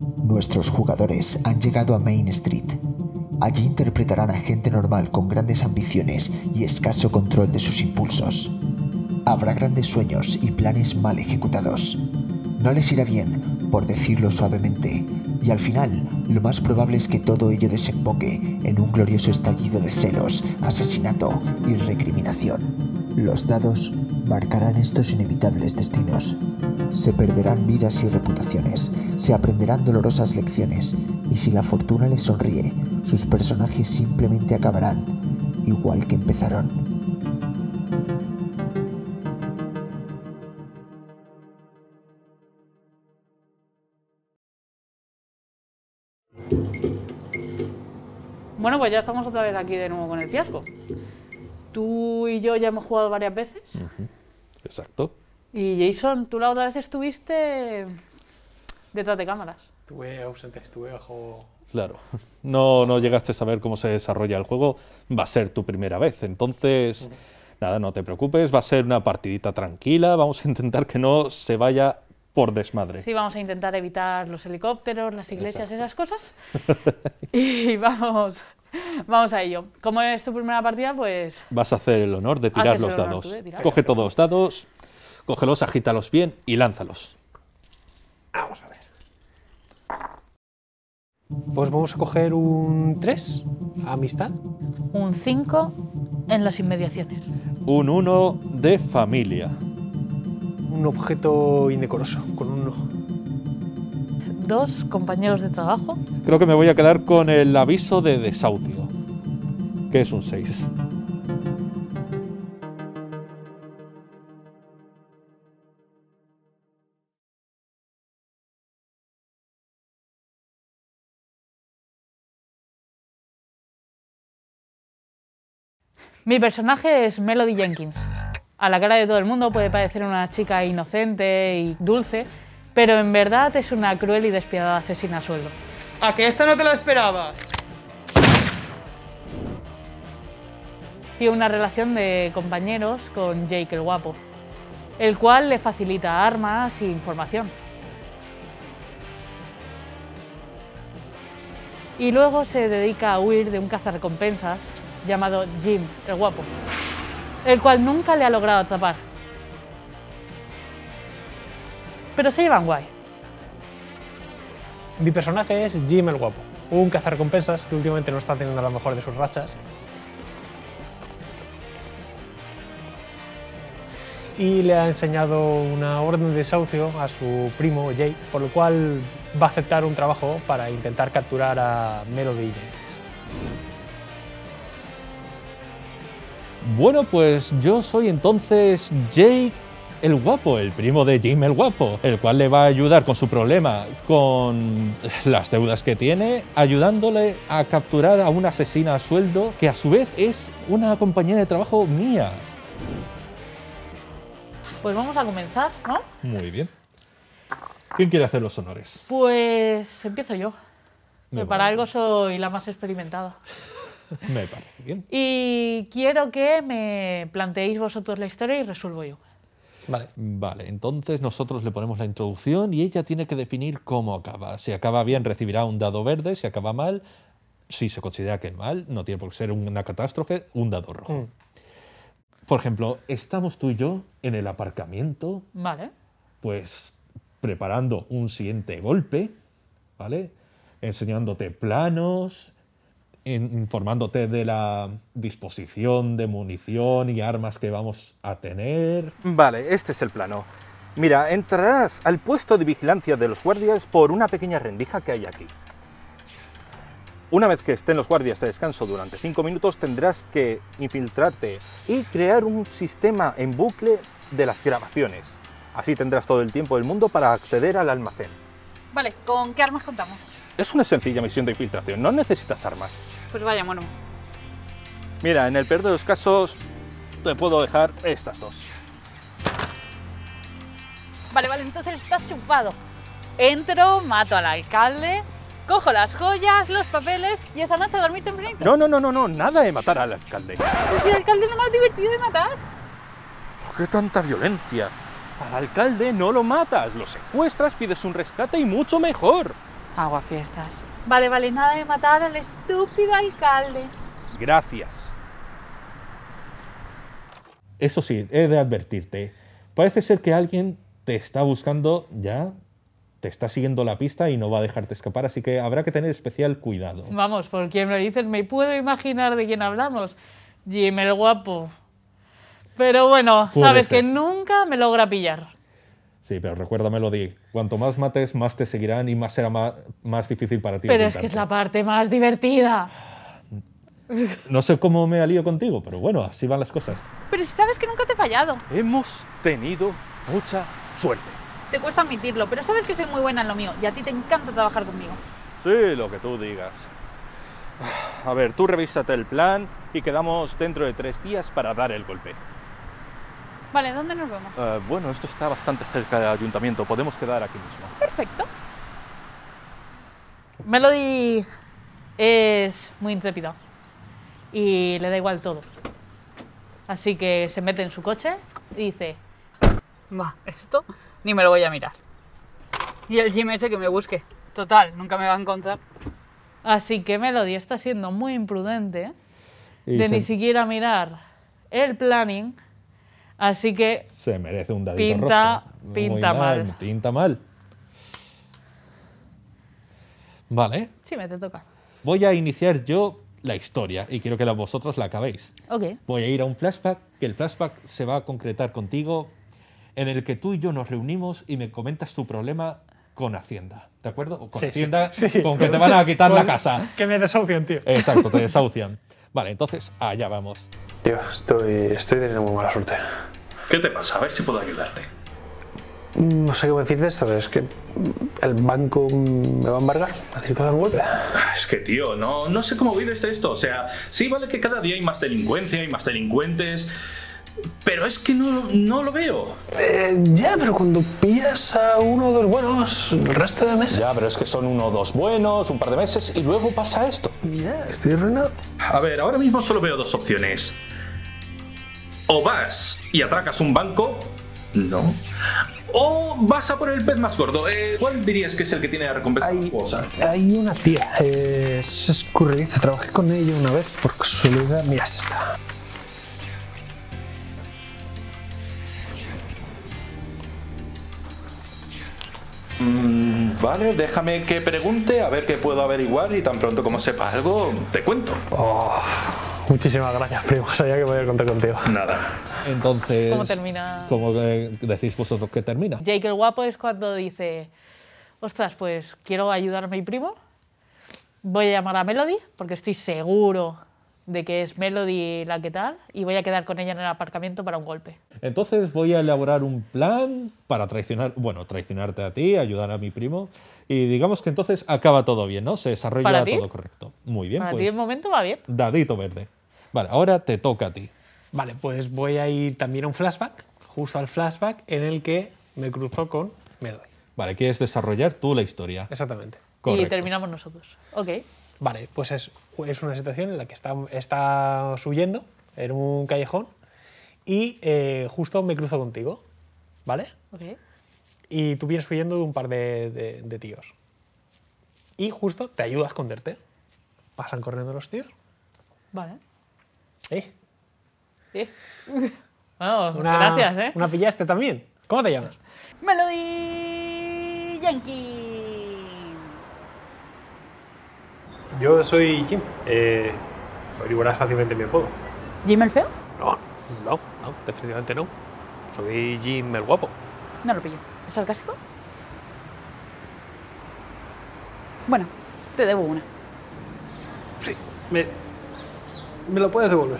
Nuestros jugadores han llegado a Main Street. Allí interpretarán a gente normal con grandes ambiciones y escaso control de sus impulsos. Habrá grandes sueños y planes mal ejecutados. No les irá bien, por decirlo suavemente, y al final, lo más probable es que todo ello desemboque en un glorioso estallido de celos, asesinato y recriminación. Los dados marcarán estos inevitables destinos. Se perderán vidas y reputaciones, se aprenderán dolorosas lecciones, y si la fortuna les sonríe, sus personajes simplemente acabarán, igual que empezaron. Bueno, pues ya estamos otra vez aquí de nuevo con el fiasco. Tú y yo ya hemos jugado varias veces. Exacto. Y Jason, tú la otra vez estuviste detrás de cámaras. Estuve ausente, estuve bajo... Claro. No llegaste a saber cómo se desarrolla el juego. Va a ser tu primera vez. Entonces, nada, no te preocupes. Va a ser una partidita tranquila. Vamos a intentar que no se vaya por desmadre. Sí, vamos a intentar evitar los helicópteros, las iglesias, esas cosas. Y vamos a ello. Como es tu primera partida, pues... Vas a hacer el honor de tirar los dados. Coge todos los dados, cógelos, agítalos bien y lánzalos. Vamos a ver. Pues vamos a coger un 3, amistad. Un 5 en las inmediaciones. Un 1 de familia. Un objeto indecoroso, con un 1. 2 compañeros de trabajo. Creo que me voy a quedar con el aviso de desahucio, que es un 6. Mi personaje es Melody Jenkins. A la cara de todo el mundo puede parecer una chica inocente y dulce, pero en verdad es una cruel y despiadada asesina a sueldo. ¿A que esta no te la esperabas? Tiene una relación de compañeros con Jake el guapo, el cual le facilita armas e información. Y luego se dedica a huir de un cazarrecompensas llamado Jim el guapo, el cual nunca le ha logrado atrapar. Pero se llevan guay. Mi personaje es Jim el guapo, un cazarrecompensas que últimamente no está teniendo la mejor de sus rachas. Y le ha enseñado una orden de desahucio a su primo Jake, por lo cual va a aceptar un trabajo para intentar capturar a Melody Jenkins. Bueno, pues yo soy entonces Jake el guapo, el primo de Jim el guapo, el cual le va a ayudar con su problema, con las deudas que tiene, ayudándole a capturar a una asesina a sueldo que a su vez es una compañera de trabajo mía. Pues vamos a comenzar, ¿no? Muy bien. ¿Quién quiere hacer los honores? Pues empiezo yo, que Me para vale. algo soy la más experimentada. Me parece bien. Y quiero que me planteéis vosotros la historia y resuelvo yo. Vale. Vale, entonces nosotros le ponemos la introducción y ella tiene que definir cómo acaba. Si acaba bien, recibirá un dado verde. Si acaba mal, si se considera que mal, no tiene por qué ser una catástrofe, un dado rojo. Por ejemplo, estamos tú y yo en el aparcamiento, Vale. pues preparando un siguiente golpe, ¿vale? Enseñándote planos, informándote de la disposición de munición y armas que vamos a tener. Vale, este es el plano. Mira, entrarás al puesto de vigilancia de los guardias por una pequeña rendija que hay aquí. Una vez que estén los guardias de descanso durante 5 minutos, tendrás que infiltrarte y crear un sistema en bucle de las grabaciones. Así tendrás todo el tiempo del mundo para acceder al almacén. Vale, ¿con qué armas contamos? Es una sencilla misión de infiltración, no necesitas armas. Pues vaya, bueno. Mira, en el peor de los casos, te puedo dejar estas dos. Vale, entonces estás chupado. Entro, mato al alcalde, cojo las joyas, los papeles y esa noche a dormir tempranito. No, nada de matar al alcalde. Pues si el alcalde es lo más divertido de matar. ¿Por qué tanta violencia? Al alcalde no lo matas, lo secuestras, pides un rescate y mucho mejor. Aguafiestas. Vale, vale, nada de matar al estúpido alcalde. Gracias. Eso sí, he de advertirte. Parece ser que alguien te está buscando ya, te está siguiendo la pista y no va a dejarte escapar, así que habrá que tener especial cuidado. Vamos, por quien me lo dices, me puedo imaginar de quién hablamos. Jim el guapo. Pero bueno, Puede sabes ser. que nunca me logra pillar. Sí, pero recuérdamelo, Di. Cuanto más mates, más te seguirán y más será más difícil para ti. Pero es que es la parte más divertida. No sé cómo me alío contigo, pero bueno, así van las cosas. Pero si sabes que nunca te he fallado. Hemos tenido mucha suerte. Te cuesta admitirlo, pero sabes que soy muy buena en lo mío y a ti te encanta trabajar conmigo. Sí, lo que tú digas. A ver, tú revísate el plan y quedamos dentro de 3 días para dar el golpe. Vale, ¿dónde nos vemos? Bueno, esto está bastante cerca del ayuntamiento. Podemos quedar aquí mismo. Perfecto. Melody es muy intrépida y le da igual todo. Así que se mete en su coche y dice: va, esto ni me lo voy a mirar. Y el Jim ese que me busque. Total, nunca me va a encontrar. Así que Melody está siendo muy imprudente Y de ni siquiera mirar el planning. Así que se merece un dadito Pinta- rojo. pinta Muy mal. Pinta mal. Vale. sí, me te toca. Voy a iniciar yo la historia y quiero que vosotros la acabéis. Ok. Voy a ir a un flashback, que el flashback se va a concretar contigo, en el que tú y yo nos reunimos y me comentas tu problema con Hacienda. ¿De acuerdo? O con Sí, Hacienda, sí. con que te van a quitar la casa. Que me desahucian, tío. Exacto, te desahucian. Vale, entonces, allá vamos. Tío, estoy teniendo muy mala suerte. ¿Qué te pasa? A ver si puedo ayudarte. No sé cómo decirte esto, pero es que el banco me va a embargar. Necesito dar un golpe. Es que, tío, no sé cómo vives de esto. O sea, sí vale que cada día hay más delincuencia, hay más delincuentes, pero es que no lo veo. Ya, pero cuando pillas a uno o dos buenos, el resto de meses. Ya, pero es que son 1 o 2 buenos, un par de meses y luego pasa esto. Ya, estoy arruinado. A ver, ahora mismo solo veo 2 opciones. O vas y atracas un banco, no. O vas a por el pez más gordo. ¿Cuál dirías que es el que tiene la recompensa más jugosa? Hay una tía, es escurridiza, trabajé con ella una vez por casualidad. Mira, es esta. Vale, déjame que pregunte a ver qué puedo averiguar y tan pronto como sepa algo, te cuento. Muchísimas gracias, primo. Sabía que podía contar contigo. Nada. Entonces, ¿Cómo termina? ¿Cómo decís vosotros que termina? Jake el guapo es cuando dice: ostras, pues quiero ayudar a mi primo, voy a llamar a Melody, porque estoy seguro de que es Melody la que tal, y voy a quedar con ella en el aparcamiento para un golpe. Entonces voy a elaborar un plan para traicionarte a ti, ayudar a mi primo, y digamos que entonces acaba todo bien, ¿no? Se desarrolla ¿Para ti? todo correcto. Muy bien, Para pues ti el momento va bien. dadito verde. Vale, ahora te toca a ti. Vale, pues voy a ir también a un flashback, justo al flashback en el que me cruzo con Melody. Vale, quieres desarrollar tú la historia. Exactamente. Correcto. Y terminamos nosotros. Ok. Vale, pues es una situación en la que está huyendo en un callejón y justo me cruzo contigo, ¿vale? Ok. Y tú vienes huyendo de un par de tíos. Y justo te ayuda a esconderte. Pasan corriendo los tíos. Vale. ¿Eh? Sí. Bueno, gracias, ¿eh? Una pillaste también. ¿Cómo te llamas? Melody Jenkins. Yo soy Jim. Averiguarás fácilmente mi apodo. ¿Jim el feo? No, definitivamente no. Soy Jim el guapo. No lo pillo. ¿Es sarcástico? Bueno, te debo una. Sí. Me lo puedes devolver.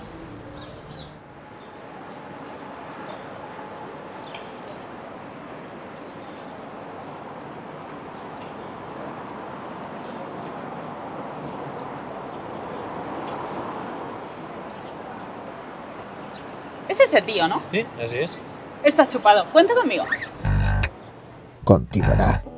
Es ese tío, ¿no? Sí, así es. Estás chupado. Cuenta conmigo. Continuará.